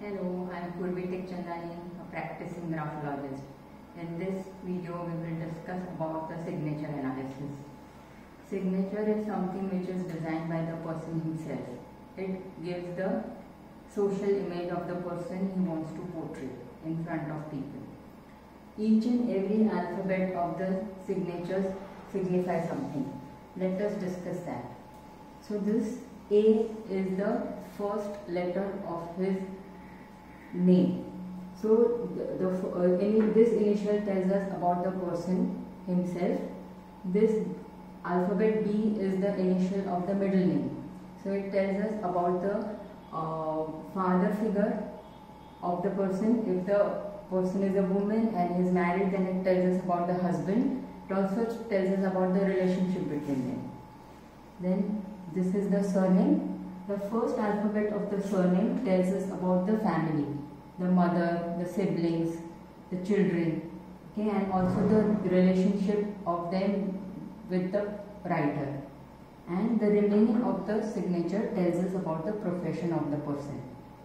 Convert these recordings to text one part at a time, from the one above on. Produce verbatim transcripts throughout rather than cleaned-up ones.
Hello, I am Purvi Tikchandani, a practicing graphologist. In this video, we will discuss about the signature analysis. Signature is something which is designed by the person himself. It gives the social image of the person he wants to portray in front of people. Each and every alphabet of the signatures signify something. Let us discuss that. So this A is the first letter of his name. So the, the uh, in this initial tells us about the person himself. This alphabet B is the initial of the middle name. So it tells us about the uh, father figure of the person. If the person is a woman and is married, then it tells us about the husband. It also tells us about the relationship between them. Then this is the surname. The first alphabet of the surname tells us about the family, the mother, the siblings, the children, okay, and also the relationship of them with the writer. And the remaining of the signature tells us about the profession of the person.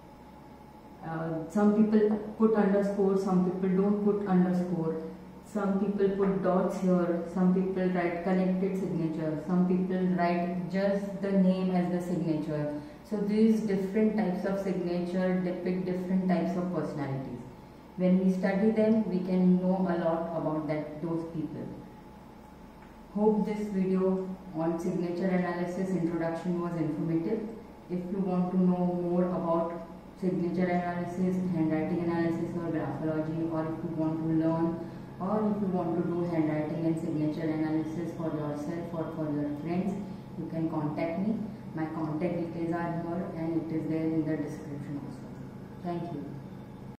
Uh, some people put underscore, some people don't put underscore. Some people put dots here, some people write connected signature, some people write just the name as the signature. So these different types of signature depict different types of personalities. When we study them, we can know a lot about that those people. Hope this video on signature analysis introduction was informative. If you want to know more about signature analysis, handwriting analysis or graphology, or if you want to learn or if you want to do handwriting and signature analysis for yourself or for your friends, you can contact me. My contact details are here and it is there in the description also. Thank you.